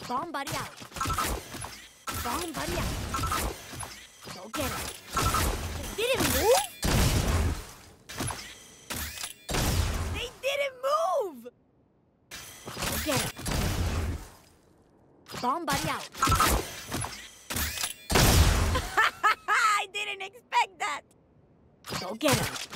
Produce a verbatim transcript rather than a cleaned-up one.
Bomb buddy out. Bomb buddy out. Go get him. They didn't move? They didn't move! Go get him. Bomb buddy out. I didn't expect that. Go get him.